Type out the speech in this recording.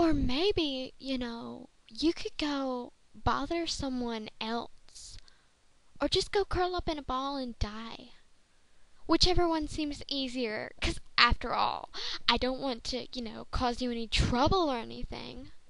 Or maybe, you could go bother someone else. Or just go curl up in a ball and die. Whichever one seems easier. 'Cause after all, I don't want to, cause you any trouble or anything.